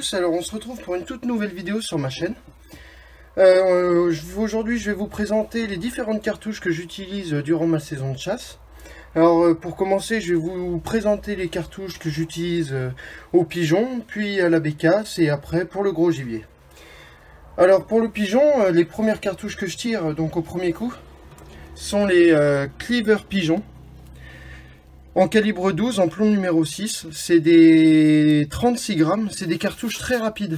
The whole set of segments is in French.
tous, alors on se retrouve pour une toute nouvelle vidéo sur ma chaîne. Aujourd'hui je vais vous présenter les différentes cartouches que j'utilise durant ma saison de chasse. Alors pour commencer, je vais vous présenter les cartouches que j'utilise au pigeon, puis à la bécasse et après pour le gros gibier. Alors pour le pigeon, les premières cartouches que je tire donc au premier coup sont les Cleaver Pigeon en calibre 12 en plomb numéro 6. C'est des 36 grammes, c'est des cartouches très rapides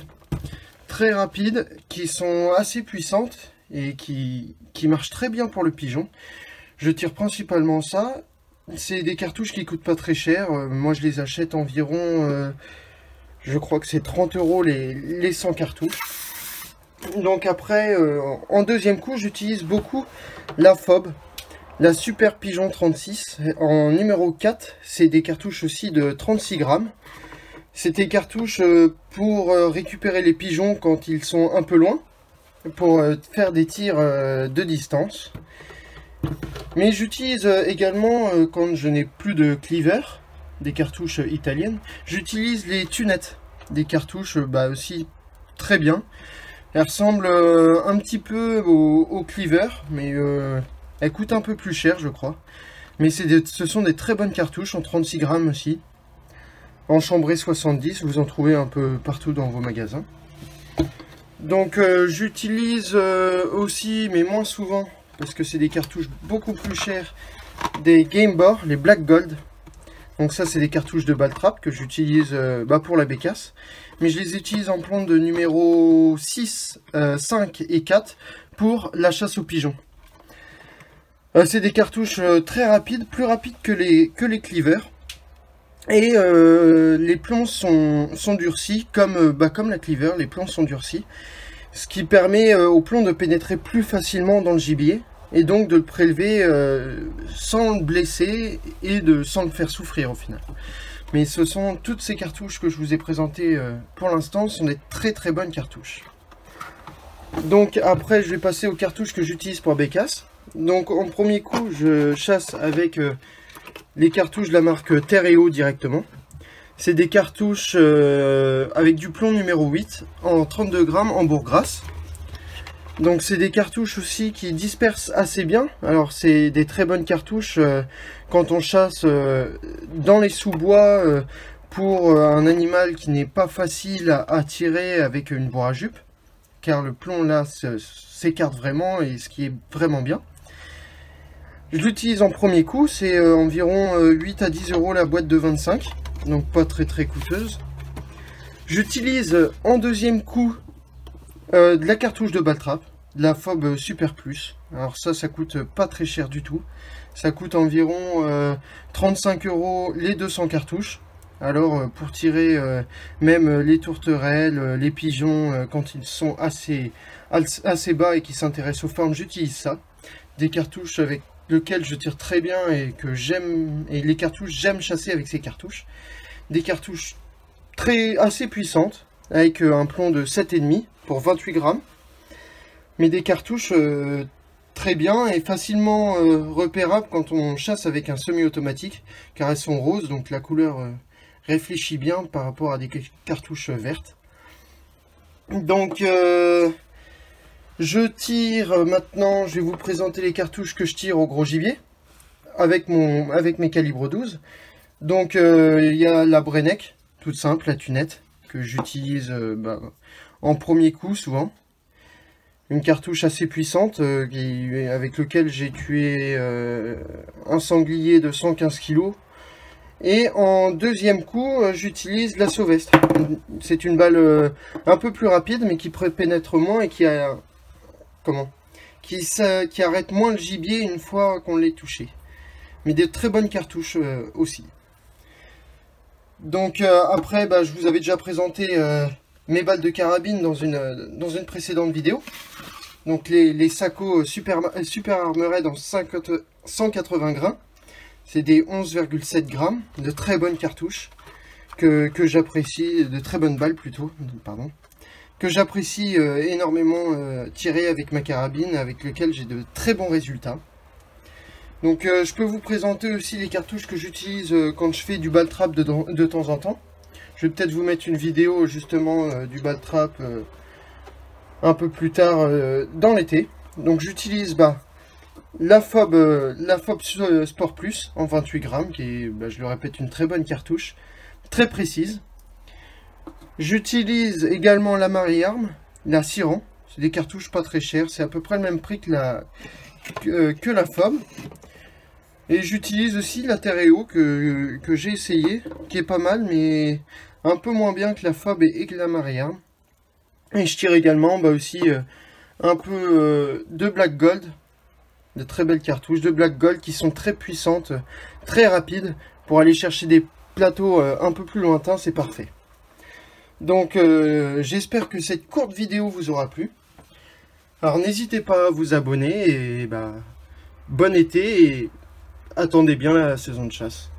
qui sont assez puissantes et qui marchent très bien pour le pigeon. Je tire principalement ça. C'est des cartouches qui coûtent pas très cher. Moi je les achète environ, je crois que c'est 30 € les 100 cartouches. Donc après, en deuxième coup, j'utilise beaucoup la FOB, la Super Pigeon 36 en numéro 4. C'est des cartouches aussi de 36 grammes. C'est des cartouches pour récupérer les pigeons quand ils sont un peu loin, pour faire des tirs de distance. Mais j'utilise également, quand je n'ai plus de cleaver, des cartouches italiennes, j'utilise les tunettes, des cartouches aussi très bien. Elles ressemblent un petit peu au cleaver, mais elles coûtent un peu plus cher je crois. Mais ce sont des très bonnes cartouches en 36 grammes aussi. En chambrée 70, vous en trouvez un peu partout dans vos magasins. Donc j'utilise aussi, mais moins souvent, parce que c'est des cartouches beaucoup plus chères, des Game Bore, les Black Gold. Donc ça c'est des cartouches de balle trap que j'utilise pour la bécasse. Mais je les utilise en plomb de numéro 6, 5 et 4 pour la chasse aux pigeons. C'est des cartouches très rapides, plus rapides que les cleavers. Et les plombs sont durcis, comme la cleaver, les plombs sont durcis. Ce qui permet au plomb de pénétrer plus facilement dans le gibier. Et donc de le prélever sans le blesser et sans le faire souffrir au final. Mais ce sont toutes ces cartouches que je vous ai présentées pour l'instant, sont des très bonnes cartouches. Donc après je vais passer aux cartouches que j'utilise pour bécasse. Donc en premier coup je chasse avec les cartouches de la marque Terre et Eau directement. C'est des cartouches avec du plomb numéro 8 en 32 grammes en bourg-grasse. Donc c'est des cartouches aussi qui dispersent assez bien. Alors c'est des très bonnes cartouches quand on chasse dans les sous-bois pour un animal qui n'est pas facile à tirer avec une bourre à jupe. Car le plomb là s'écarte vraiment et ce qui est vraiment bien. Je l'utilise en premier coup, c'est environ 8 à 10 € la boîte de 25. Donc pas très coûteuse. J'utilise en deuxième coup de la cartouche de balle trap, de la FOB Super Plus. Alors ça coûte pas très cher du tout. Ça coûte environ 35 € les 200 cartouches. Alors pour tirer même les tourterelles, les pigeons, quand ils sont assez bas et qui s'intéressent aux formes, j'utilise ça. Des cartouches avec lesquelles je tire très bien et que j'aime, et les cartouches, j'aime chasser avec ces cartouches. Des cartouches assez puissantes, avec un plomb de 7,5 pour 28 grammes. Mais des cartouches très bien et facilement repérables quand on chasse avec un semi-automatique, car elles sont roses, donc la couleur réfléchit bien par rapport à des cartouches vertes. Donc je tire maintenant, je vais vous présenter les cartouches que je tire au gros gibier avec mes calibres 12. Donc il y a la Brenneck, toute simple, la tunette, que j'utilise en premier coup souvent. Une cartouche assez puissante avec lequel j'ai tué un sanglier de 115 kg. Et en deuxième coup, j'utilise la Sauvestre. C'est une balle un peu plus rapide, mais qui pénètre moins et qui arrête moins le gibier une fois qu'on l'ait touché. Mais des très bonnes cartouches aussi. Donc après, je vous avais déjà présenté mes balles de carabine dans une précédente vidéo. Donc les Sako Super Armored en 180 grains. C'est des 11,7 grammes, de très bonnes cartouches que j'apprécie, de très bonnes balles plutôt, pardon, que j'apprécie énormément tirer avec ma carabine, avec lequel j'ai de très bons résultats. Donc je peux vous présenter aussi les cartouches que j'utilise quand je fais du ball trap de temps en temps. Je vais peut-être vous mettre une vidéo justement du bad trap un peu plus tard dans l'été. Donc j'utilise la FOB Sport Plus en 28 grammes, qui est, je le répète, une très bonne cartouche, très précise. J'utilise également la Marie-Arme, la Siran. C'est des cartouches pas très chères, c'est à peu près le même prix que la FOB. Et j'utilise aussi la Terreo que j'ai essayé, qui est pas mal, mais un peu moins bien que la FOB et que la Marie-Arme. Et je tire également aussi un peu de Black Gold, de très belles cartouches de Black Gold qui sont très puissantes, très rapides. Pour aller chercher des plateaux un peu plus lointains, c'est parfait. Donc j'espère que cette courte vidéo vous aura plu. Alors n'hésitez pas à vous abonner et bon été et attendez bien la saison de chasse.